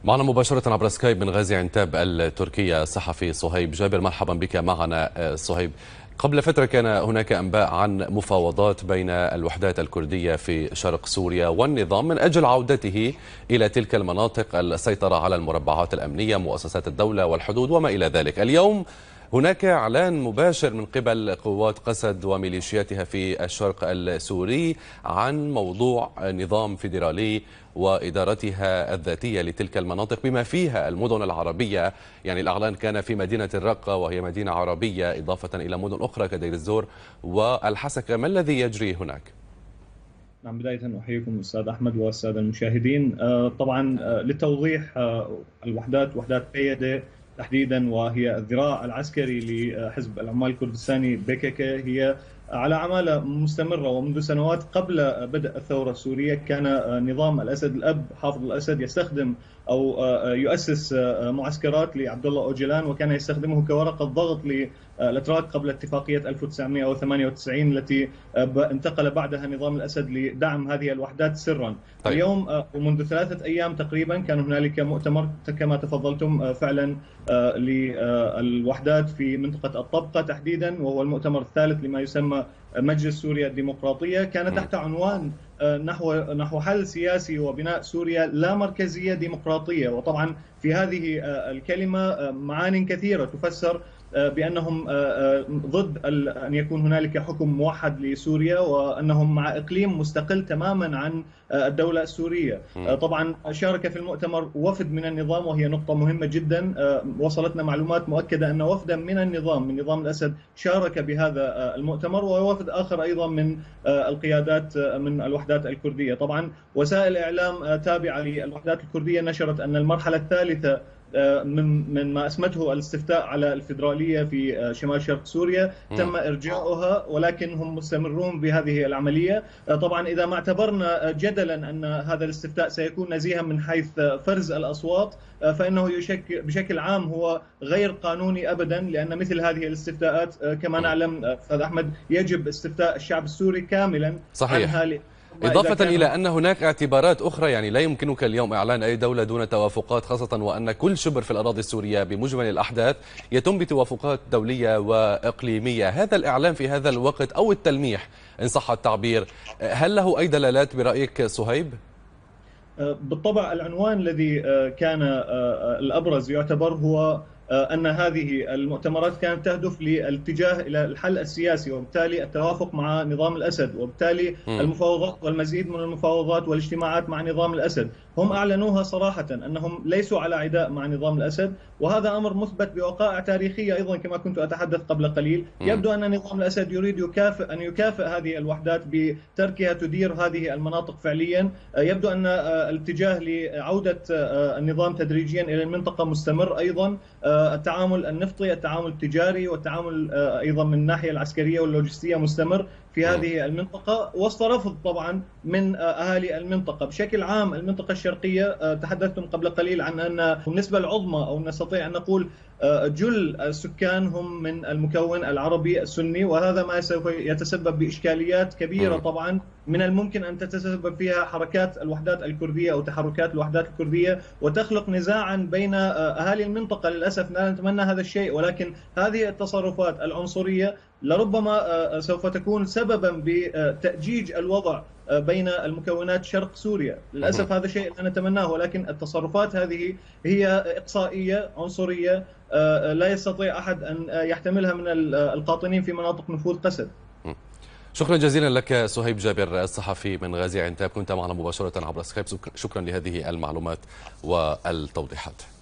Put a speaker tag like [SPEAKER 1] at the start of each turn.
[SPEAKER 1] معنا مباشرة عبر سكايب من غازي عنتاب التركية الصحفي صهيب جابر. مرحبا بك معنا صهيب. قبل فترة كان هناك أنباء عن مفاوضات بين الوحدات الكردية في شرق سوريا والنظام من أجل عودته إلى تلك المناطق، السيطرة على المربعات الأمنية، مؤسسات الدولة والحدود وما إلى ذلك. اليوم هناك إعلان مباشر من قبل قوات قسد وميليشياتها في الشرق السوري عن موضوع نظام فيدرالي وإدارتها الذاتية لتلك المناطق بما فيها المدن العربية. يعني الإعلان كان في مدينة الرقة وهي مدينة عربية، إضافة إلى مدن أخرى كدير الزور والحسكة. ما الذي يجري هناك؟
[SPEAKER 2] نعم، بداية أحييكم أستاذ أحمد والسادة المشاهدين. طبعا للتوضيح، وحدات قيادة تحديدا وهي الذراع العسكري لحزب العمال الكردستاني PKK هي على عمالة مستمرة، ومنذ سنوات قبل بدء الثورة السورية كان نظام الأسد الأب حافظ الأسد يستخدم أو يؤسس معسكرات لعبد الله أوجلان، وكان يستخدمه كورقة ضغط للأتراك قبل اتفاقية 1998 التي انتقل بعدها نظام الأسد لدعم هذه الوحدات سرا.
[SPEAKER 1] طيب.
[SPEAKER 2] اليوم ومنذ 3 أيام تقريبا كان هنالك مؤتمر كما تفضلتم فعلا للوحدات في منطقة الطبقة تحديدا، وهو المؤتمر الثالث لما يسمى مجلس سوريا الديمقراطية. كان تحت عنوان نحو حل سياسي وبناء سوريا لا مركزية ديمقراطية. وطبعا في هذه الكلمة معان كثيرة تفسر بأنهم ضد أن يكون هنالك حكم موحد لسوريا، وأنهم مع إقليم مستقل تماما عن الدولة السورية. طبعا شارك في المؤتمر وفد من النظام، وهي نقطة مهمة جدا. وصلتنا معلومات مؤكدة أن وفدا من نظام الأسد شارك بهذا المؤتمر، ووفد آخر أيضا من القيادات من الوحدات الكردية. طبعا وسائل إعلام تابعة للوحدات الكردية نشرت أن المرحلة الثالثة من ما اسمته الاستفتاء على الفيدرالية في شمال شرق سوريا تم إرجاؤها، ولكن هم مستمرون بهذه العملية. طبعا إذا ما اعتبرنا جدلا أن هذا الاستفتاء سيكون نزيها من حيث فرز الأصوات، فإنه بشكل عام هو غير قانوني أبدا، لأن مثل هذه الاستفتاءات كما نعلم أستاذ أحمد يجب استفتاء الشعب السوري كاملا.
[SPEAKER 1] صحيح. إضافة إلى أن هناك اعتبارات أخرى، يعني لا يمكنك اليوم إعلان أي دولة دون توافقات، خاصة وأن كل شبر في الأراضي السورية بمجمل الأحداث يتم بتوافقات دولية وإقليمية. هذا الإعلان في هذا الوقت أو التلميح إن صح التعبير، هل له أي دلالات برأيك صهيب؟
[SPEAKER 2] بالطبع العنوان الذي كان الأبرز يعتبر هو أن هذه المؤتمرات كانت تهدف للاتجاه إلى الحل السياسي، وبالتالي التوافق مع نظام الأسد، وبالتالي المفاوضات والمزيد من المفاوضات والاجتماعات مع نظام الأسد. هم أعلنوها صراحة أنهم ليسوا على عداء مع نظام الأسد، وهذا أمر مثبت بوقائع تاريخية أيضا كما كنت أتحدث قبل قليل. يبدو أن نظام الأسد يريد أن يكافئ هذه الوحدات بتركها تدير هذه المناطق فعليا. يبدو أن الاتجاه لعودة النظام تدريجيا إلى المنطقة مستمر أيضا. التعامل النفطي، التعامل التجاري، والتعامل أيضا من الناحية العسكرية واللوجستية مستمر في هذه المنطقة، وسط رفض طبعا من أهالي المنطقة بشكل عام. المنطقة الشرقية تحدثتم قبل قليل عن أن النسبة العظمى، أو نستطيع أن نقول جل السكان هم من المكون العربي السني، وهذا ما سوف يتسبب بإشكاليات كبيرة طبعا من الممكن أن تتسبب فيها حركات الوحدات الكردية أو تحركات الوحدات الكردية، وتخلق نزاعا بين أهالي المنطقة. للأسف لا نتمنى هذا الشيء، ولكن هذه التصرفات العنصرية لربما سوف تكون سببا بتأجيج الوضع بين المكونات شرق سوريا. للأسف هذا شيء لا نتمناه، ولكن التصرفات هذه هي إقصائية عنصرية لا يستطيع أحد أن يحتملها من القاطنين في مناطق نفوذ قسد.
[SPEAKER 1] شكرا جزيلا لك صهيب جابر الصحفي من غازي عنتاب، كنت معنا مباشرة عبر سكايب. شكرا لهذه المعلومات والتوضيحات.